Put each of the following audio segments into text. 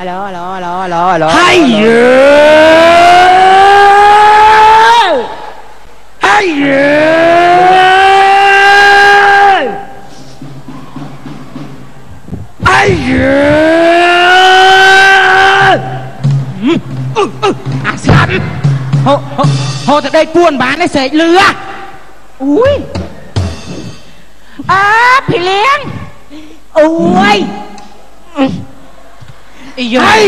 alo hay à sẵn hồ tại đây buôn bán ấy sẽ lừa ui พี่เลี้ยงui hay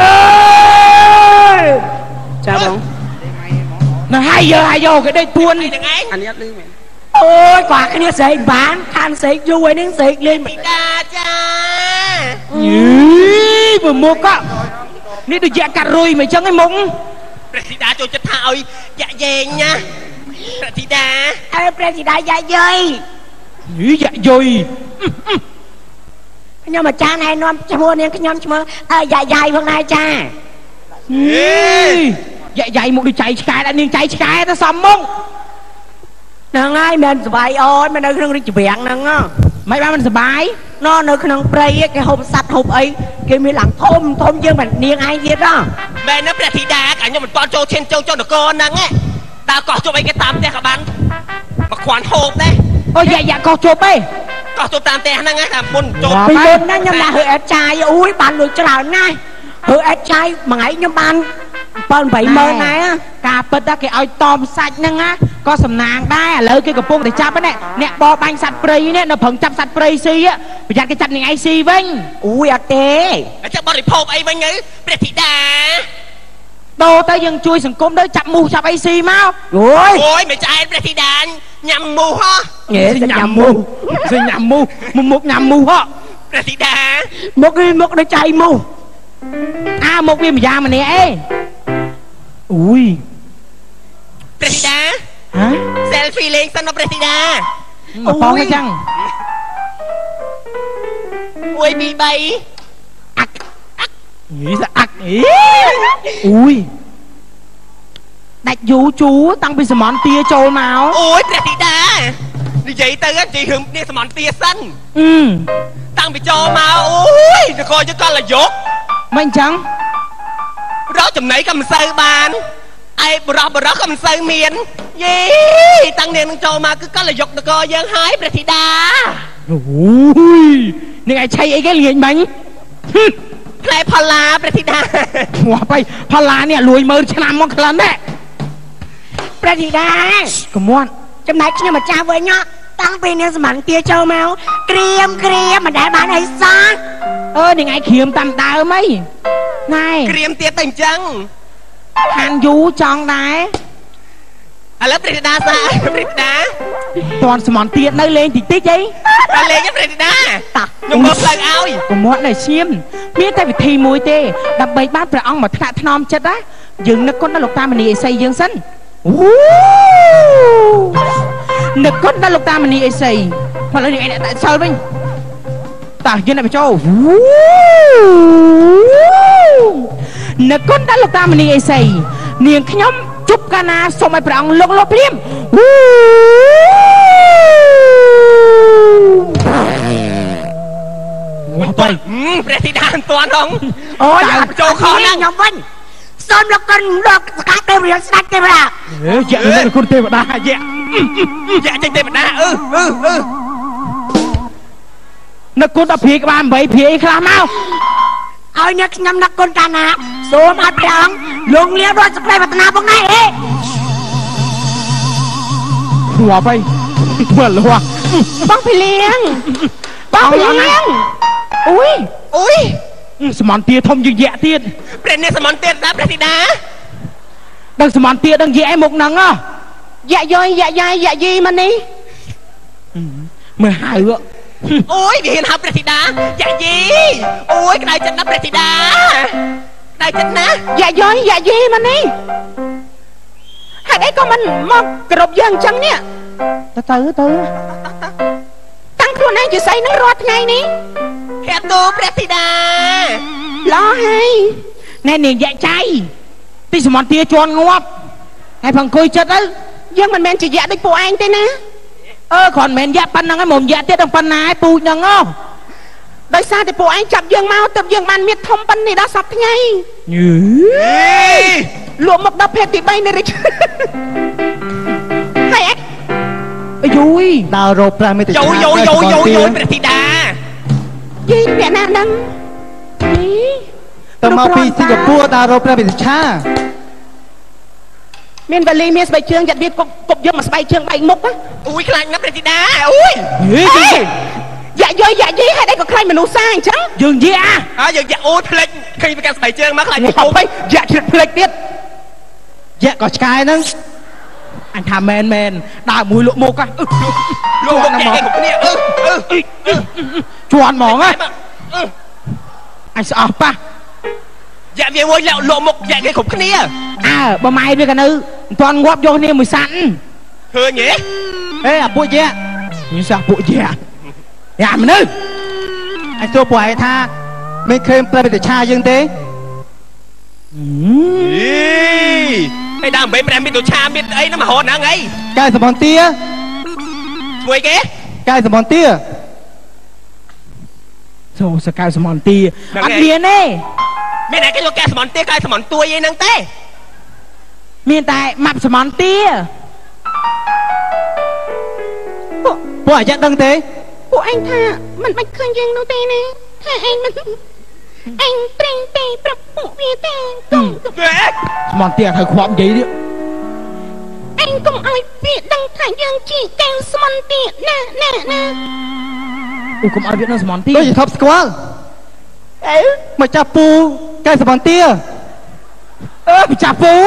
chào bông nó hay giờ cái đây buôn anh nhắc đi mày ôi quả cái này sẽ bán than sẽ vui nên sẽ lên đi đa cha vừa mua cóนี่ดูแยกกันรุยไม่จังไอ้มุ้งประธิดาโจจะถ่ายอย่าเย็นนะประธิดาประธิดาdạ dơi นี่dạ dơi ខ្ញុំអាចារ្យណែនាំឈ្មោះនាងខ្ញុំឈ្មោះdạ dàyផងដែរចា dạ dày một đôi chạyឆ្កែដែរនាងchạyឆ្កែទៅសំមុងហ្នឹងហើយមិនសុបាយអូនមិននៅក្នុងរាជវាំងហ្នឹងមិនបានមិនសុបាយនៅក្នុងព្រៃគេហូបសัตว์ហូបអីគេមានឡើងធំយើងមិននាងឯងទៀតមែនណាព្រះធីតាកាខ្ញុំមិនតន់ចូលឈានចូលនគរហ្នឹងតើកោះជប់អីគេតាមផ្ទះក៏បានមកខ្វាន់ហូបដែរអូយ៉ាកោះជប់ឯងកោះជប់តាមផ្ទះហ្នឹងតាមមុនចូលពីមុនហ្នឹងខ្ញុំដាក់ហឺអេតចាយអូយបានលុយច្រើនណាស់ហឺអេតចាយមួយថ្ងៃខ្ញុំបាន7-80000ដែរការពិតគេឲ្យតមសាច់ហ្នឹងណាក៏សំណាងដែរឥឡូវគេកំពុងតែចាប់ហ្នឹងអ្នកបបាញ់សត្វព្រៃនេះនៅប្រឹងចាប់សត្វព្រៃស៊ីប្រយ័ត្នគេចាប់នឹងឯងស៊ីវិញអូយអត់ទេចាំបរិភោគអីវិញទៅព្រះធីតាដូរទៅយើងជួយសង្គមទៅចាប់មូសចាប់អីស៊ីមកអូយមិនឆ្អែតព្រះធីតាញ៉ាំមូសហ៎ញ៉ាំមូសញ៉ាំមូមុខញ៉ាំមូសហ៎ព្រះធីតាមុខដូចចៃមូមុខវាម្យ៉ាងម្នាក់អេអូយព្រះធីតាហ៎ selfie លេងសិនណាព្រះធីតាមកប៉ងអញ្ចឹង 1 2 3 អាក់អាក់អូយដាច់យូជូតាំងពីសមនទាចូលមកអូយព្រះធីតានិយាយទៅនិយាយរឿងនេះសមនទាសិនតាំងពីចូលមកអូយនគរយើងកលយុកមិនអញ្ចឹងរកចំណៃក៏មិនសូវបានឯបរោះក៏មិនសូវមានយេតាំងនាងនឹងចូលមកគឺកលយុកនគរយើងហើយព្រះធីតាអូយនាងឯងឆៃអីគេលៀងបាញ់ផ្លែផល្លាព្រះធីតាមកទៅផល្លានេះលួយមើលឆ្នាំមកក្លិនដែរព្រះធីតាកុំមាត់ចំណែកខ្ញុំម្ចាស់វិញតាំងពីនាងសមន្ទាចូលមកក្រៀមមិនដែលបានអីសោះនាងឯងក្រៀមតាមដើមអីណែក្រៀមទៀតទៅអញ្ចឹងហានយូចង់ដែរឥឡូវព្រះធីតាសាព្រះធីតាតន់សមន្ទានៅលេងតិចអីតែលេងព្រះធីតាខ្ញុំមើលផ្លូវឲ្យកុំមាត់នៅឈាមមានតែវិធីមួយទេដើម្បីបានព្រះអង្គមកថ្នាក់ថ្នមចិត្តណាយើងនឹកគុណដល់លោកតាមនីអេសីយើងសិននឹកគុណដល់លោកតាមនីអេសីមកលើនេះឯងដាក់សិលវិញតើយើងអ្នកបញ្ចូលនឹកគុណដល់លោកតាមនីអេសីនាងខ្ញុំជប់កាលណាសូមឲ្យព្រះអង្គលោកព្រាមទៅព្រះធីតាមិនទាន់ហ្នឹងអូយចូលខហ្នឹងខ្ញុំវិញសូមលោកគុណលោកស្កាត់ទេវរាស្ដេចទេវរាយ៉ាលោកគុណទេវតាយ៉ាចេញទេវតានឹកគុណដល់ព្រាយក្បាល8ព្រាយខ្លះមកឲ្យអ្នកខ្ញុំនឹកគុណកាលណាសូមឲ្យព្រះអង្គលងលាដោយសេចក្តីប្រាថ្នាផងដែរហួបអីមើលហួបងភីលៀងអូយសមន្ទាធំជាងយៈទៀតព្រះនេះសមន្ទាដែរព្រះធីតាដឹងសមន្ទាដឹងយៈឯមុខហ្នឹងយៈយីមកនេះមើលហៅអូយវាហ៊ានហៅព្រះធីតាយ៉ាយីអូយក្តៅចិត្តណាស់ព្រះធីតាក្តៅចិត្តណាស់យ៉ាយីមកនេះហេតុអីក៏មិនមកគ្រប់យើងអញ្ចឹងនេះទៅតាំងខ្លួនឯងជាស្អីនឹងរាល់ថ្ងៃនេះហេតុទូព្រះធីតាឡោះហើយណែនាងយ៉ាចៃទីសមន្ទាជន់ងាប់ហើយផងអង្គុយចិត្តទៅយើងមិនមែនជាយ៉ាដូចពួកឯងទេណាគ្រាន់មិនយ៉ាប៉ុណ្ណឹងហើយមកយ៉ាទៀតដល់ប៉ុណ្ណាហើយពូជហ្នឹងដូដោយសារតែពួកឯងចាប់យើងមកទៅយើងបានមានធំប៉ុណ្នេះដល់សប្តាហ៍ថ្ងៃលក់មកដល់ភេទទី3នេះរិចហើយអីយូយដើររកប្រាំមេតិយូព្រះធីតាយីអ្នកណាដឹងទៅមកពីសិង្ហបុរីដើររកប្រាំមេតិឆាមានវ៉ាលីមានស្បែកជើងយ៉ាត់វាគប់យើងមកស្បែកជើងបែកមុខអូយខ្លាចណាស់ព្រះធីតាអូយយ៉ាយីហេតុអីក៏ខ្លាចមនុស្សសាអញ្ចឹងយើងយើងយ៉ាអូផ្លេចឃើញវាកាត់ស្បែកជើងមកខ្លាចហូបយ៉ាជ្រិតផ្លេចទៀតយ៉ាក៏ឆ្កែហ្នឹងអញថាមែនដើរមួយលក់មុខលក់មុខគេគ្រប់គ្នាជន់ហ្មងអញស្អប់ប៉ះយ៉ាវាមួយលក់មុខយ៉ាគេគ្រប់គ្នាបើម៉ែវាក៏នៅមិនទាន់ងាប់យកគ្នាមួយសាន់ឃើញទេអាពួកយ៉ាមានសោះពួកយ៉ាមនុស្សអញសួរពួកឯងថាមិនឃើញព្រះវិទ្យាយើងទេឯដើមមិនព្រះវិទ្យាមានអីណាមហោហ្នឹងអីកែសមន្ទាជួយគេកែសមន្ទាចូលសកែសមន្ទាអត់មានទេមានតែគេយកកែសមន្ទាកែសមន្ទួយអីហ្នឹងទេមានតែម៉ាប់សមន្ទាពួកអាយ៉ាដឹងទេពួកឯងថាមិនបាច់ឃើញយើងនោះទេណាថាឯងមិនអញត្រេងទេប្រាប់ពួកវាទេកុំសមន្ទាឲ្យខ្វាប់និយាយទៀតអញកុំឲ្យវាដឹងថាយើងជាកែវសមន្ទាណាអូកុំឲ្យវាដឹងសមន្ទាដូចជាថប់ស្គាល់មកចាប់ពូកែវសមន្ទាម្ចាស់ពូ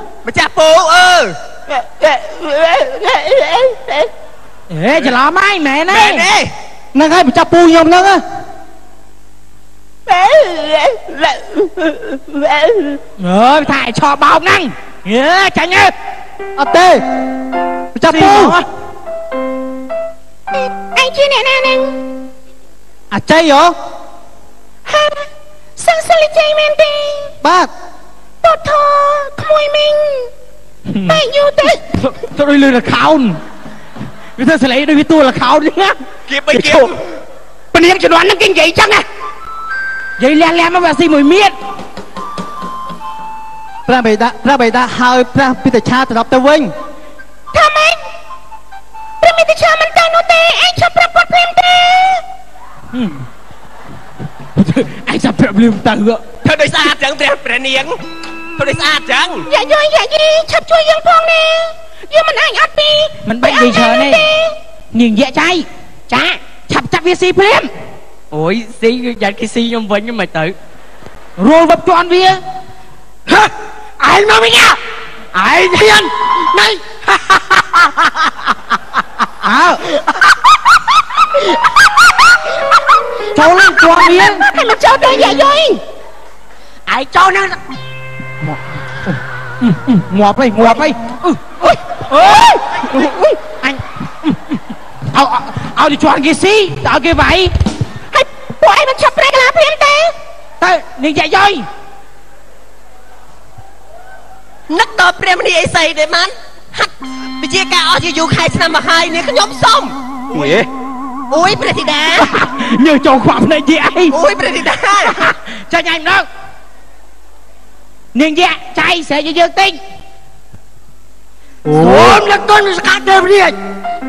ច្រឡំហើយមែនទេហ្នឹងហើយម្ចាស់ពូខ្ញុំហ្នឹងថាឆោបោកហ្នឹងចាញ់អត់ទេចាប់ពូឯងជាអ្នកណាហ្នឹងអាច័យហ៎សឹងសិលជ័យមែនទេបាទតោះធក្មួយមីងតែយូរទៅដូចលឺលខោនវាធ្វើស្លេដូចវាតួលខោនហ្នឹងគៀបពនាងជំនាន់ហ្នឹងគេនិយាយចឹងណានិយាយលះមកវាស៊ីមួយមៀតព្រះបេតាហើយព្រះពិតឆាត្រឡប់ទៅវិញថាម៉េចព្រះពិតឆាមិនទៅនោះទេឯងចាប់ប្រាប់គាត់ព្រមទេឯងចាប់ប្រាប់ព្រមទៅធ្វើដោយស្អាតចឹងព្រះនាងធ្វើដោយស្អាតចឹងយ៉ាឆាប់ជួយយើងផងណាយើងមិនអាចអត់ពីមិនបាច់និយាយច្រើនទេនាងយ៉ាចាឆាប់ចាប់វាស៊ីព្រមអូយស៊ីគឺយ៉ាត់គេស៊ីខ្ញុំវិញមិនទៅរួលវឹបជន់វាឯងមកវិញឯងហ៊ានណៃចូលឡើងជន់វាឲ្យមកចូលទៅយ៉ាយុយឯងចូលនឹងងាប់អីអញឲ្យជន់គេស៊ីឲ្យគេវាយហើយពួកឯងមិនឆាប់ប្រែកន្លាព្រាមទេទៅនាងយ៉ាយុយនឹកដល់ព្រះមនីអីស្អីទេបានហាត់វិជាការអស់ជាយូរខែឆ្នាំមកហើយនេះខ្ញុំសុំអូយព្រះធីតាញើចូលខ្វាក់ភ្នែកយាអីអូយព្រះធីតាចាញ់ឯងម្ដងនាងយាចៃស្រែកយើងតិចអូមលកូនស្កាត់ទេព្រាច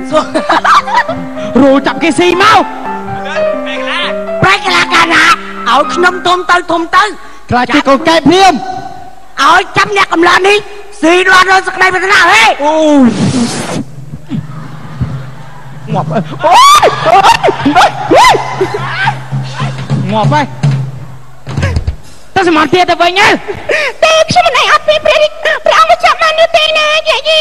រូចាប់គេស៊ីមកប្រែកលាកាណាឲ្យខ្ញុំធំទៅខ្លាចគេកូនកែព្រាមឲ្យចាំអ្នកកំឡោះនេះស៊ីដល់រសក្តីប្រាថ្នាហេអូងាប់អូងាប់ហើយទៅសមន្ទាទៅវិញទេខ្ញុំមិនអត់ពីព្រះអង្គចាប់មកនោះទេណាយាយ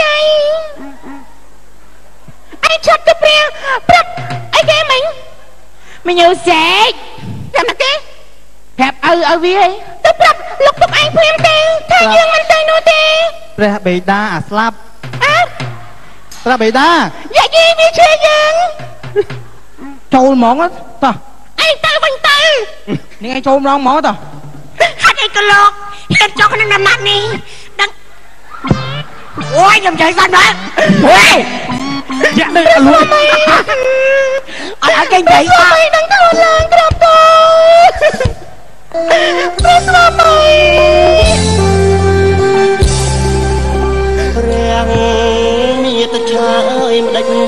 ឯងចាប់ទៅព្រះអីគេមិញយូសេកចាំណាគេប្រាប់ឲ្យវាទៅប្រាប់លោកពុកឯងព្រាមទេថាយើងមិនទៅនោះទេព្រះបេតាអាស្លាប់ព្រះបេតាយាយវាជឿយើងចូលហ្មងតោះឯងទៅវិញទៅនេះឯងចូលម្ដងហ្មងតោះហាត់ឯងក៏លោកហ៊ានចុះក្នុងណាត់នេះដឹងអូយខ្ញុំចៃសាច់ណាហេយ៉ាក់នៅអលួយអត់ឲ្យគេនិយាយថាមិនដឹងទៅឡើងក្រប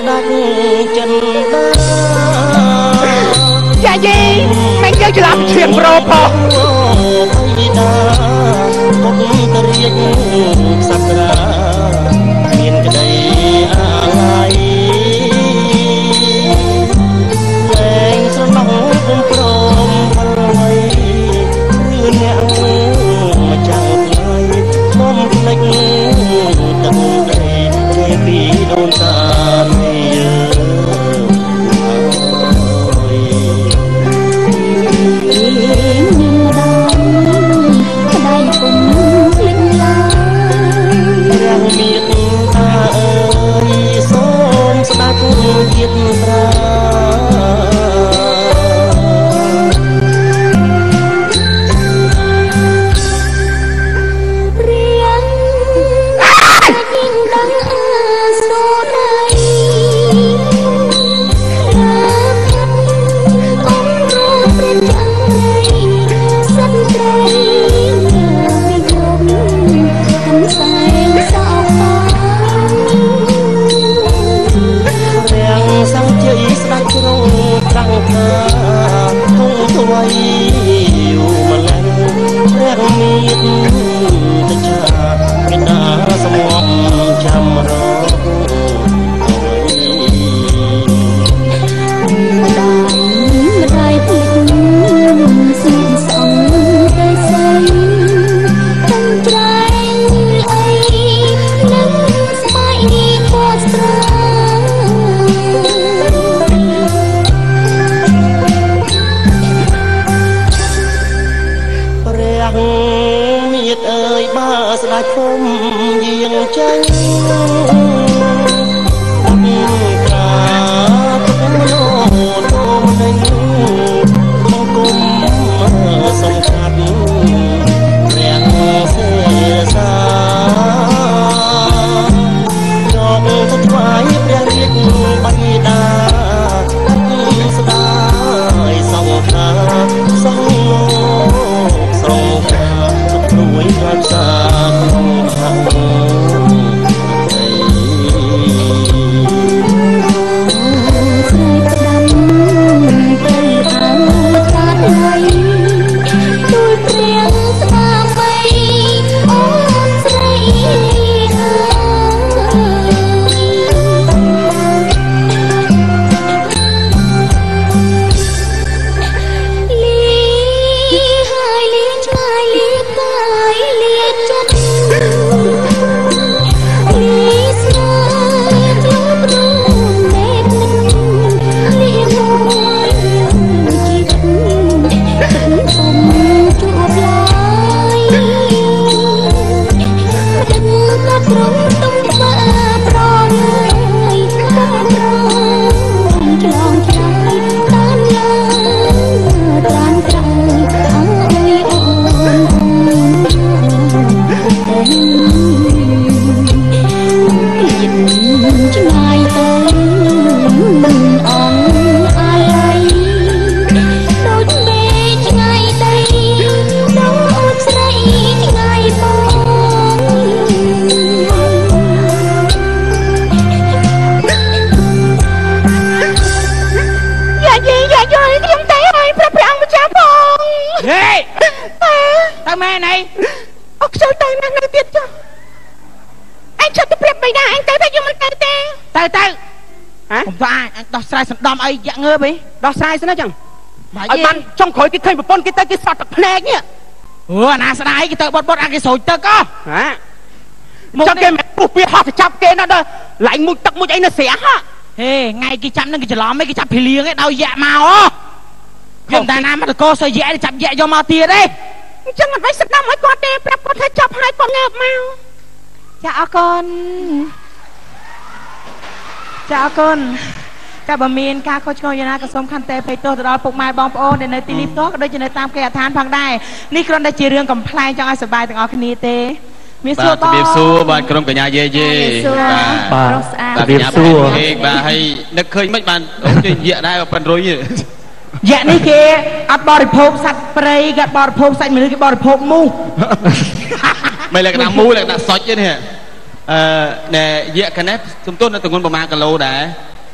ដាច់ចិនយ៉ាយីមិនយើងច្រឡំឈៀងប្រូផងបិតាគុំតរៀងសក្រាមានក្តីអាឡ័យលែងស្រណោគុំព្រមហើយឬអ្នកមកចាំថ្ងៃមុំភ្លេចទឹកដីគេពីដូនតាជាតិប្រាដោះស្រាយសណ្ដំអីយ៉ាក់ងើបអីដោះស្រាយស្នោះចឹងឲ្យបានចុងក្រោយគេឃើញប្រពន្ធគេទៅគេសត់ទឹកភ្នែកនេះអូអាណាស្ដាយគេទៅបត់អាគេស្រួយទឹកហ៎មកចឹងគេមិនពុះពីហោះទៅចាប់គេណាដល់ឡាញមួយទឹកមួយអីនៅស្រះហ៎ហេថ្ងៃគេចាប់នឹងគេច្រឡំឯងគេចាប់ភីលៀងឯងដោយយ៉ាក់មកហ៎ខ្ញុំតែណាមកតកសយ៉ាក់ចាប់យ៉ាក់យកមកទៀតទេអញ្ចឹងមិនវិញសណ្ដំឲ្យគាត់ទេប្រាប់គាត់ថាចាប់ហើយគាត់ងើបមកចាអរគុណចាអរគុណតែបើមានការខុសឆ្គងយ៉ាងណាក៏សូមខន្តីអភ័យទោសទៅដល់ពុកម៉ែបងប្អូនដែលនៅទីនេះផ្ទាល់ក៏ដូចជានៅតាមគេអដ្ឋានផងដែរនេះគ្រាន់តែជារឿងកំ pl ែងចង់ឲ្យសប្បាយទាំងអស់គ្នាទេមានសួរបងជំរាបសួរបាទក្រុមកញ្ញាយេយេបាទជំរាបសួរបាទហើយនឹកឃើញមិនបានអូននិយាយដែរប៉ិនរុយយៈនេះគេអត់បរិភោគសត្វព្រៃគេអត់បរិភោគសាច់មនុស្សគេបរិភោគមូសមិនលក្ខណៈមូសលក្ខណៈសុចទេនេះណែយៈកណេះសំទោសនៅទម្ងន់ប្រមាណគីឡូដែរ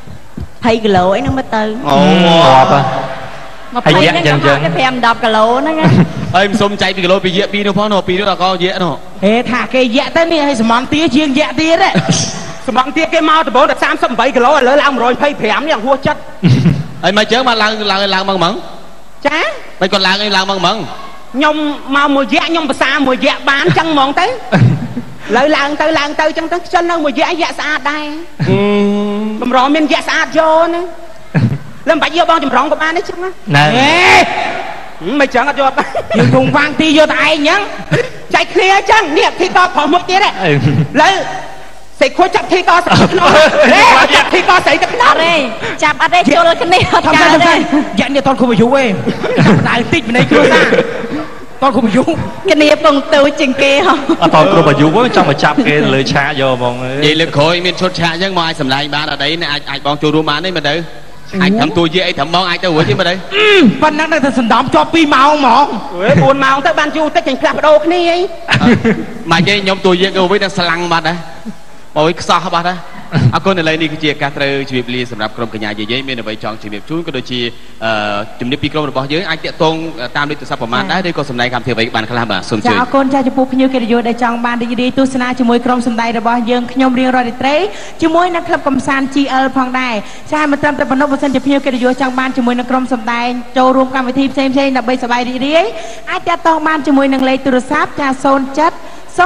20 គីឡូអីហ្នឹងមើលទៅអូបាទហើយយៈចឹង 5-10 គីឡូហ្នឹងហើយមិនសុំចែក2គីឡូពីយៈ2នោះផងនោះ2នោះដល់កយៈនោះហេថាគេយៈទៅនេះឲ្យសមន្តទាជាងយៈទៀតសមន្តទាគេមកដំបូងតែ38គីឡូឥឡូវឡើង125នេះហួសចិត្តហើយមកចឹងមកឡើងមកចាមិនគាត់ឡើងអីឡើងមកខ្ញុំមកមួយយៈខ្ញុំភាសាមួយយៈបានចឹងហ្មងទៅលើឡើងទៅចឹងទៅខ្ជិលនៅមួយយៈស្អាតដែរកម្រមានយៈស្អាតយកណាលើមិនបាច់យកបងចម្រងក៏បានទេចឹងណាមិនចឹងអត់យកយើងគង់វាងទីយកតែឯងចឹងចែកគ្នាចឹងនេះទីតប្រុសមុខទៀតលើសេខួរចាប់ទីតស្រីក្នុងចាប់ទីតស្រីទៅក្នុងអរេចាប់អត់ទេជុលគ្នាអត់កើតទេយ៉ានេះតន់គ្រប់អាយុឯងតែតិចម្នៃគ្រួសារតន់គ្រប់អាយុគ្នាពងទូជាងគេហ៎អត់តន់គ្រប់អាយុចង់មកចាប់គេលើឆាកយកហ្មងនិយាយលើក្រោយមានឈុតឆាកអញ្ចឹងមកអាចសម្ដែងបានអត់អីអាចបងចូលរួមបានទេមើលទៅអាចធ្វើតួយាអីត្រឹមមកអាចទៅរួចទេមើលទៅប៉ុណ្ណឹងតែសណ្ដំជាប់2ម៉ោងហ្មង4ម៉ោងទៅបានយូរតិចចាញ់ផ្លាស់ប្ដូរគ្នាអីមកនិយាយខ្ញុំតួយាក៏វិញដល់ស្លាំងបាត់ដែរបើវិញខ្សោះបាត់ដែរអរគុណឥឡូវនេះគឺជាការត្រូវជម្រាបលាសម្រាប់ក្រុមកញ្ញាយាយមានអ្វីចង់ជម្រាបជូនក៏ដូចជាជំរាបពីក្រុមរបស់យើងអាចតាក់ទងតាមលេខទូរស័ព្ទប្រមាណដែរឬក៏សម្ដែងកម្មវិធីអ្វីបានខ្លះបាទសូមជឿអរគុណចាចំពោះភ្ញៀវកិត្តិយសដែលចង់បានរីករាយទស្សនាជាមួយក្រុមសម្ដែងរបស់យើងខ្ញុំរៀងរាល់រាត្រីជាមួយនឹងក្លឹបកំសាន្ត GL ផងដែរចាមិនត្រឹមតែប៉ុណ្ណោះបើសិនជាភ្ញៀវកិត្តិយសចង់បានជាមួយនឹងក្រុមសម្ដែងចូលរួមកម្មវិធីផ្សេងៗដើម្បីសប្បាយរីករាយអាចតាក់ទងបានជាមួយនឹងលេខទូរស័ព្ទចា07 015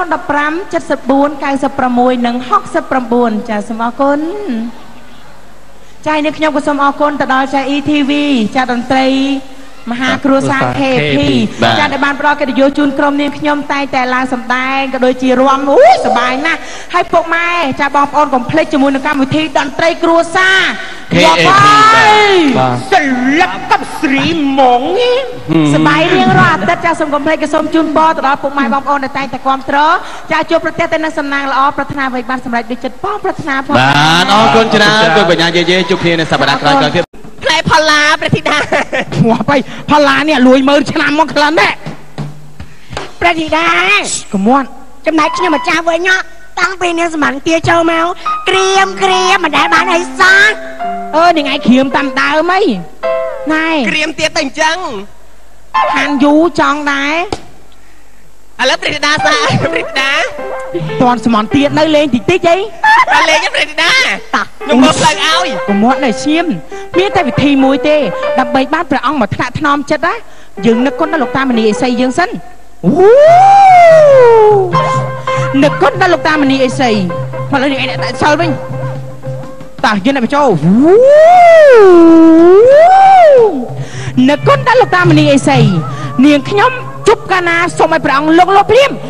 74 96 និង 69ចាសូមអរគុណចានេះខ្ញុំក៏សូមអរគុណទៅដល់ចា ETV ចាតន្ត្រីមហាគ្រួសារ KP ចាដែលបានផ្ដល់កិត្តិយសជូនក្រុមនាងខ្ញុំតែងតែឡើងសម្ដែងក៏ដូចជារាំសប្បាយណាស់ហើយពុកម៉ែចាបងប្អូនកុំភ្លេចជាមួយនឹងកម្មវិធីតន្ត្រីគ្រួសារ KP សិល្បៈស្រីម៉ងសប្បាយរៀងរាល់អាទិត្យចាសូមកុំភ្លេចក៏សូមជូនពរទៅដល់ពុកម៉ែបងប្អូនដែលតែងតែគាំទ្រចាជួបប្រទះតែនឹងសំណាងល្អប្រាថ្នាអ្វីបានសម្រេចដូចចិត្តបងប្រាថ្នាផងបាទអរគុណច្រើនគុណបញ្ញាយាយជួបគ្នានៅសប្តាហ៍ក្រោយទៀតផ្លែផល្លាព្រះធីតាងាប់ហើយផល្លានេះលួយ10000ឆ្នាំមកខ្លាំងដែរព្រះធីតាកុំមាត់ចំណែកខ្ញុំម្ចាស់វិញតាំងពីនាងសមន្ទាចូលមកក្រៀមមិនដែលបានអីសោះនាងឯងក្រៀមតាមដើមអីណែក្រៀមទៀតតែអញ្ចឹងហានយូចង់ដែរឥឡូវព្រះធីតាសាព្រះធីតាតន់សមន្ទានៅលេងតិចអីតែលេងព្រះធីតាខ្ញុំមើលផ្លូវឲ្យកុំមាត់ណែឈាមមានតែវិធីមួយទេដើម្បីបានព្រះអង្គមកថ្នាក់ថ្នមចិត្តណាយើងនឹកគុណដល់លោកតាមនីអេសីយើងសិននឹកគុណដល់លោកតាមនីអេសីមកលើនេះឯងតែសិលវិញតើយើងអ្នកបញ្ចូលនឹកគុណដល់លោកតាមនីអេសីនាងខ្ញុំជប់កាលណាសូមឲ្យព្រះអង្គលោកព្រាម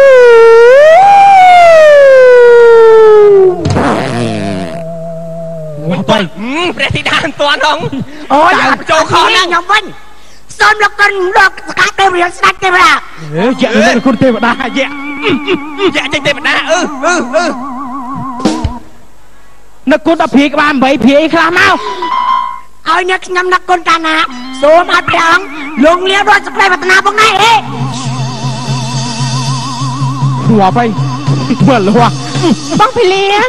ព្រះធីតាមិនទាន់ហ្នឹងអូយចូលខណាខ្ញុំវិញសូមលោកគុណលោកសកាទេវរាជស្ដេចទេវតាយៈលោកគុណទេវតាយៈចេញទេវតានឹកគុណដល់ព្រាយក្បាល8ព្រាយខ្លះមកឲ្យអ្នកខ្ញុំនឹកគុណតាណាសូមឲ្យព្រះអង្គលងលារត់សក្តិវឌ្ឍនាផងដែរងាប់ហើយមើលលួបងភីលៀង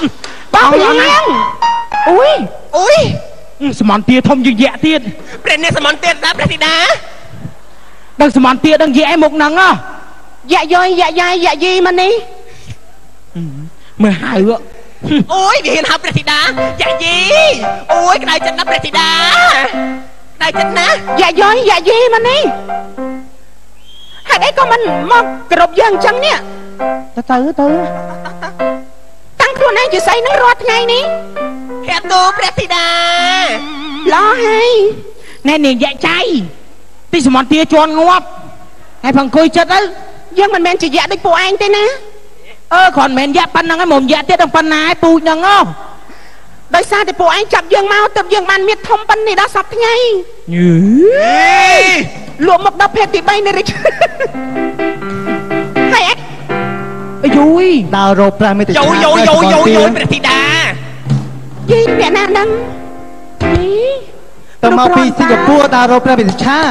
អូយសមន្ទាធំជាងយៈទៀតព្រះនេះសមន្ទាដែរព្រះធីតាដឹងសមន្ទាដឹងយៈឯមុខហ្នឹងយៈយាយយីមកនេះមើលហៅអូយវាហ៊ានហៅព្រះធីតាយៈយីអូយក្តៅចិត្តណាស់ព្រះធីតាក្តៅចិត្តណាស់យៈយីមកនេះហេតុអីក៏មិនមកគ្រប់យើងអញ្ចឹងនេះទៅតាំងខ្លួនឯងជាស្អីនឹងរាល់ថ្ងៃនេះព្រះទូព្រះធីតាឡោះហើយណែនាងយៈចៃទីសមន្ទាជន់ងាប់ហើយផងអង្គុយចិត្តទៅយើងមិនមែនជាយៈដូចពួកឯងទេណាគ្រាន់មិនមែនយៈប៉ុណ្ណឹងឯងមកយៈទៀតដល់ប៉ុណ្ណាឯងពូជហ្នឹងដោយសារតែពួកឯងចាប់យើងមកទៅយើងបានមានធំប៉ុណ្នេះដល់សប្តាហ៍ថ្ងៃលក់មកដល់ភេទទី3នៃរិទ្ធហើយអយយដើររោប្រាមេតិយព្រះធីតាយីអ្នកណាហ្នឹងទៅមកពីសិង្ហបុរីដើររោព្រះវិទ្យា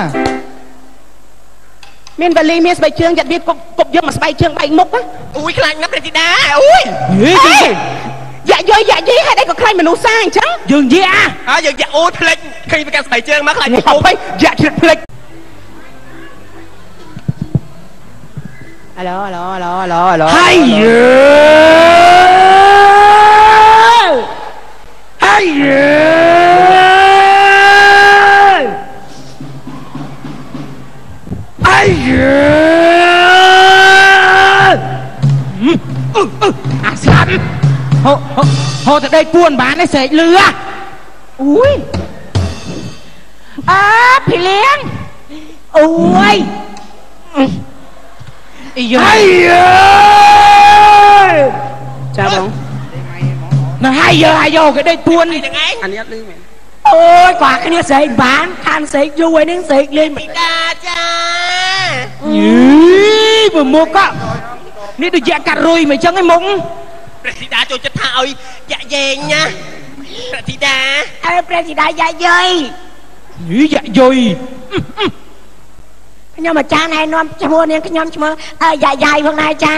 មានវលីមានស្បែកជើងចាត់វាគប់យើងមកស្បែកជើងបែកមុខអូយខ្លាចណាស់ព្រះធីតាអូយយៈយាយហើយđâyក៏ខ្លាញ់មនុស្សសាអញ្ចឹងយើងយាយើងយាអូផ្លេចឃើញប្រកាសស្បែកជើងមកខ្លាញ់ហូបយាជ្រិតផ្លេចអាឡូហើយអាស្លាប់ហូទៅដេកពួនបានទេស្រែកលឺអូយភីលៀងអូយអីយើចាបងណ៎ហើយយើគេដេកពួននេះហ្នឹងឯងអានេះអត់លឺមែនអូយគាត់គ្នាស្រែកបានខានស្រែកយូរឯនេះស្រែកលេងពីតាចាយីមើលមុខក៏នេះដូចយ៉ាកាត់រុយមកអញ្ចឹងឯងមុខព្រះធីតាចូលចិត្តថាឲ្យយ៉ាក់យែងណាព្រះធីតាព្រះធីតាយ៉ាក់យាយយ៉ាក់យាយខ្ញុំអាចារ្យណែនាំឈ្មោះនាងខ្ញុំឈ្មោះយាយផងដែរចា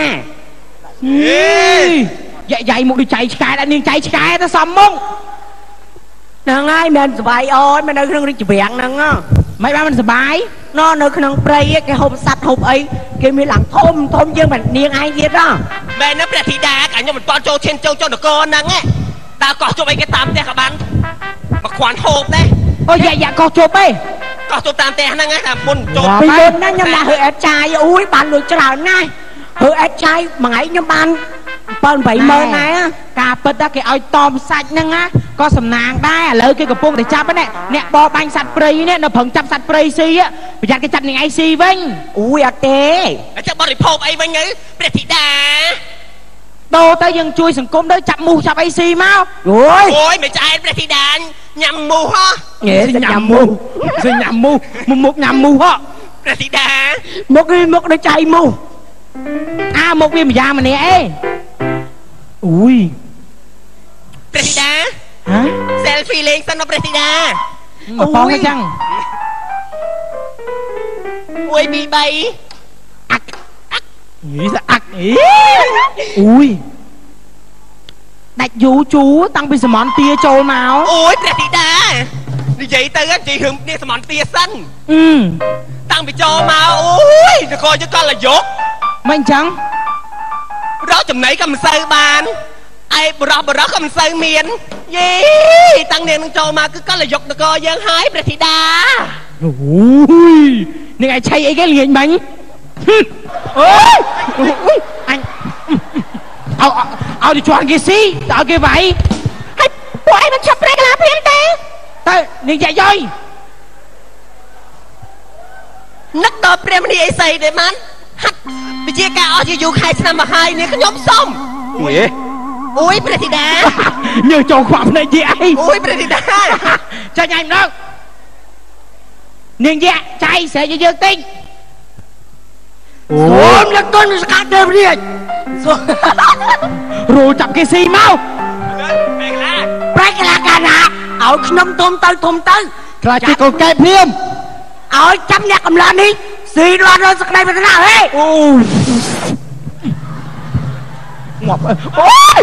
យាយមុខដូចចៃឆ្កែដែរនាងចៃឆ្កែទៅសំមុខហ្នឹងហើយមិនសុបាយអូនមកនៅក្នុងរាជវាំងហ្នឹងមិនបានមិនសុបាយនៅក្នុងព្រៃគេហូបសត្វហូបអីគេមានឡើងធំយើងមិននាងឯងទៀតមែនណាព្រះធីតាខ្ញុំមិនតន់ចូលឈានចូលនគរហ្នឹងតើកោះជប់អីគេតាមផ្ទះក៏បានមកខ្វាន់ហូបដែរអូយ៉ាកោះជប់ឯងកោះជប់តាមផ្ទះហ្នឹងតាមមុនចូលពីមុនហ្នឹងខ្ញុំដាក់ហឺអេតចាយអូយបានលុយច្រើនណាស់ហឺអេតចាយមួយថ្ងៃខ្ញុំបាន7-80000ដែរការពិតគេឲ្យតមសាច់ហ្នឹងណាក៏សំណាងដែរឥឡូវគេកំពុងតែចាប់ហ្នឹងអ្នកបរបាញ់សត្វព្រៃនេះនៅប្រឹងចាប់សត្វព្រៃស៊ីប្រយ័ត្នគេចាប់នឹងឯងស៊ីវិញអូយអត់ទេចាំបរិភោគអីវិញទៅព្រះធីតាដូរទៅយើងជួយសង្គមទៅចាប់មូសចាប់អីស៊ីមកអូយមិនឆ្អែតព្រះធីតាញ៉ាំមូសហ៎ញ៉ាំមូសញ៉ាំមូសមុខញ៉ាំមូសហ៎ព្រះធីតាមុខដូចចៃមូសមុខវាម្យ៉ាងម្នាក់អេអូយព្រះធីតាselfie លេងសិនមកព្រះធីតាមកបងអញ្ចឹង 1 2 3 អាក់ស្អាក់អូយដាច់យូជូតាំងពីសមនទាចូលមកអូយព្រះធីតានិយាយទៅនិយាយរឿងនេះសមនទាសិនតាំងពីចូលមកអូយនគរយើងកលយុកមិនអញ្ចឹងរកចំណៃក៏មិនសូវបានឯបរោះក៏មិនសូវមានយេតាំងនាងនឹងចូលមកគឺកលយុកនគរយើងហើយព្រះធីតាអូយនាងឯងឆៃអីគេលៀងបាញ់អូយអញឲ្យទៅជន់គេស៊ីទៅឲ្យគេវាយហើយពួកឯងមិនឆាប់ប្រែកលាព្រាមទេទៅនាងយាយយាយនឹកដល់ព្រាមនេះអីស្អីទេបានហាត់វិជាការអស់ជាយូរខែឆ្នាំមកហើយនេះខ្ញុំសុំអូយព្រះធីតាញើសចូលខ្វាក់ភ្នែកយាយអីអូយព្រះធីតាចាញ់ឯងម្ដងនាងយាយចៃស្រែកយើងតិចសូមលកូនស្កាត់ទេព្រាជរូចាប់គេស៊ីមកប្រែកលាកាណាឲ្យខ្ញុំទុំទៅខ្លាចគេកូនកែព្រាមឲ្យចាំអ្នកកំឡោះនេះស៊ីដល់រសក្តីវឌ្ឍនាហេអូងាប់អូយ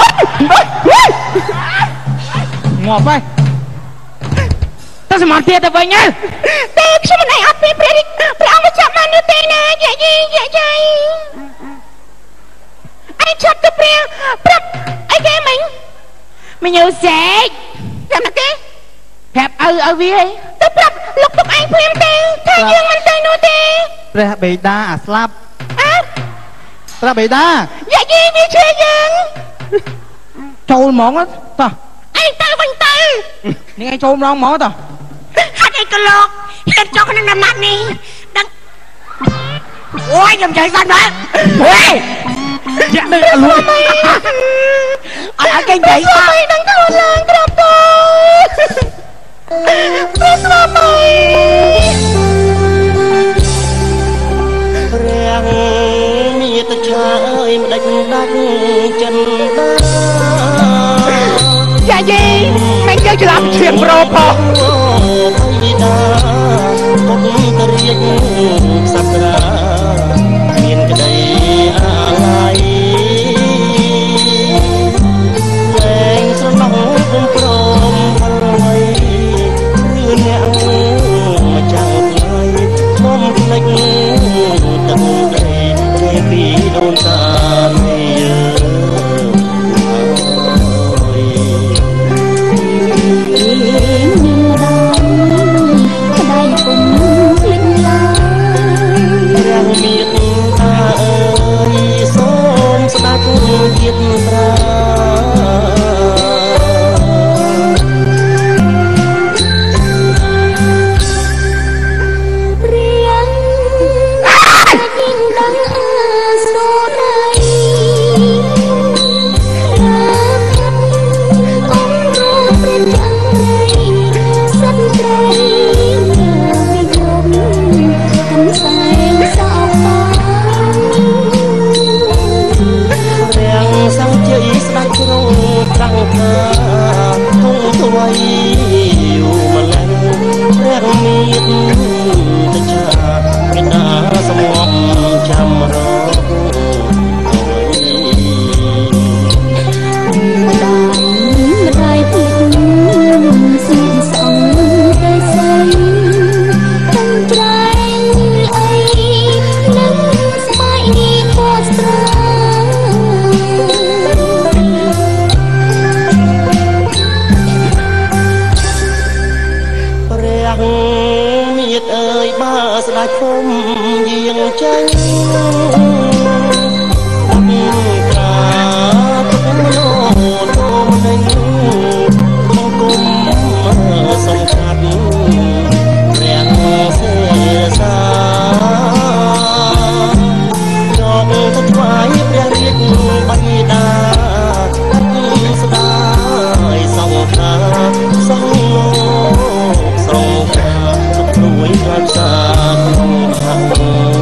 ងាប់ហើយទៅសមត្ថភាពទៅវិញទេខ្ញុំមិនអត់ពីព្រះអង្គចាប់បាននោះទេណាយាយអីឆាប់ទៅប្រាប់អីគេមិញយូសេកចាំណាគេប្រាប់ឲ្យវាទៅប្រាប់លោកពុកឯងព្រាមទេថាយើងមិនទៅនោះទេព្រះបិតាអាស្លាប់ព្រះបិតាយាយវាជឿយើងចូលហ្មងតោះឯងទៅវិញទៅនេះឯងចូលម្ដងហ្មងតោះហាត់អីក៏លោកហ៊ានចុះក្នុងម៉ាត់នេះដឹងអូយខ្ញុំចៃសាន់ដែរហេយ៉ាក់នៅលួយអត់ឲ្យគេនិយាយថាដឹងទៅឡើងក្របទៅព្រះស្វាមីព្រះមាតុឆាអើយមិនដាច់ចិនយាយមិនយើងច្រឡំឈៀងប្រូផងបិតាពុកទៅរៀបសក្តាមានក្តីអាឡ័យលែញាតអើយបើស្ដាច់គុំយាងចេញអត់កាទុកលោតមនឹងគុំសំខាត់ព្រះសេសាចងទៅថ្វាយព្រះរាជបិតាស្ដាយសង្ខាសង្សង្ខាទុកព្រួយខ្លាចសាហាក់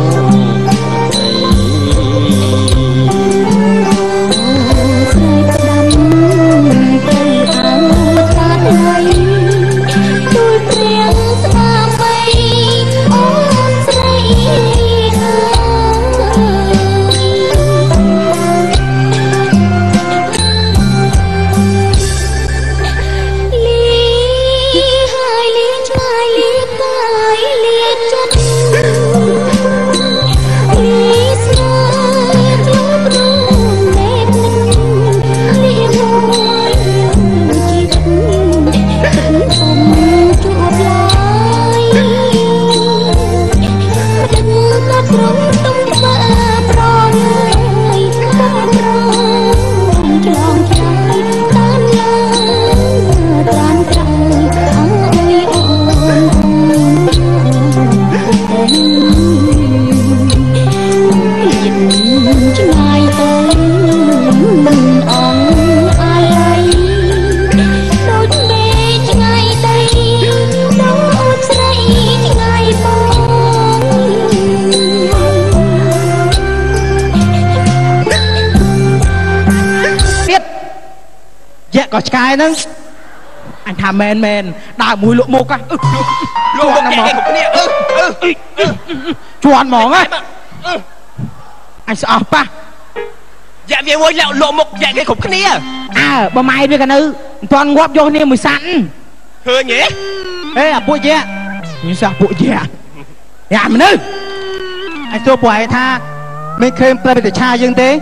ក៏ឆ្កែហ្នឹងអញថាមែនដើរមួយលក់មុខហ៎លក់មុខគេគ្រប់គ្នាជន់ហ្មងហ៎អញស្អប់ប៉ះយ៉ាក់វាមួយលក់មុខយ៉ាក់គេគ្រប់គ្នាបើម៉ែវាក៏នៅមិនទាន់ងាប់យកគ្នាមួយសាត់ឃើញហេអាពួកយ៉ាក់មានសោះពួកយ៉ាក់យ៉ាមនុស្សអញសួរពួកឯងថាមិនឃើញព្រះវិទ្យាយើងទេ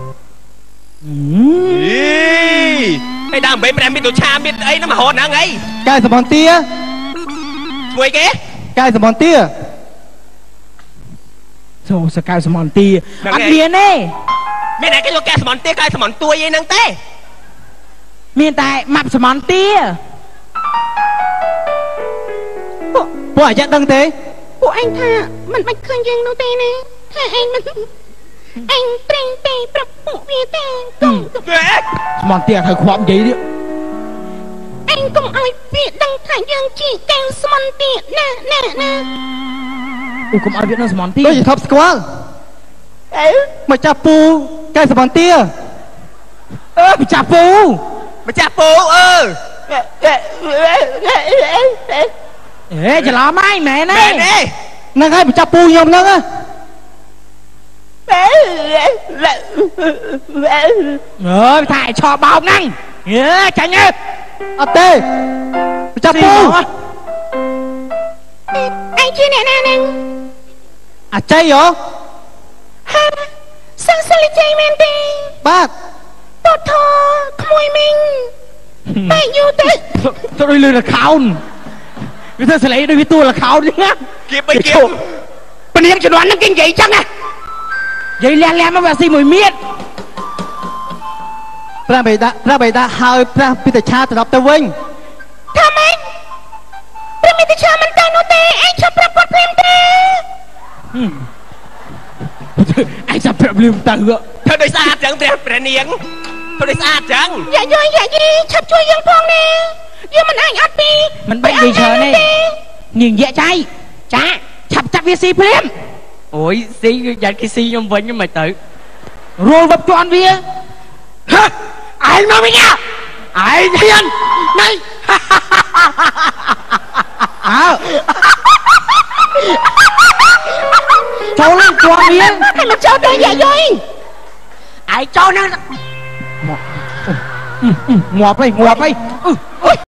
ไอ้ดำไปแปรมิตรชามิตรไอ้น้ำหอนนั่งไงกายสมอนเตี้ยช่วยแกกายสมอนเตี้ยโซ่สกายสมอนเตี้ยอันเดียเน่ไม่ไหนก็โยกแกสมอนเตี้ยกายสมอนตัวยัยนังเต้มีแต่มับสมอนเตี้ยพวกอาจจะตั้งเต้พวกanhท่ามันไม่เคยยังโนเต้เนี่ยถ้าanhมันanh trinh têประปุวีเต้กุ้งสมอนเตี้ยให้ความดีดิanh cũng ai biết đăng thải dương chỉ kêuสมอนเตี้ยnè cũng ai biết đăngสมอนเตี้ยtôi chỉ thấp squall mà cha pu cáiสมอนเตี้ยmà cha puจะล้อไหมแม่นี่นั่งให้มาจับปูยมนั่งอ่ะถ่ายชอบเบานั่งchạy nhé à têจับปูanh chưa nè nè à chay hả sang sali chay men tê bác bột thò khôi mình tại yêu tê tôi đôi lừa là khảo vì thế sẽ lấy đôi tôi là khảo đi nhá kịp bên điên chuẩn đoán nó kinh vậy chắc nè vậy len nó vào xì mùi miết ra bày đã hai ra Peter Cha từ đọc tao vinh tham anh ra Peter Cha mình tao nó tê anh chấp ra quạt phim tê anh chấp ra phim tao ngựa thôi đôi xa chẳng tê bè niếng thôi đôi xa chẳng dạ gì chấp chui dương phong nè dương mình anh ắt đi mình bệnh gì chờ nè nhìn dễ cháy chá chập vi si phim ôi si dành cái si trong vinh nhưng mà tự rồi vấp cho anh vía hả ai mà mình nha ai thiên này cho lên cho anh vía ai mà cho tôi vậy rồi ai cho nó ngọt đi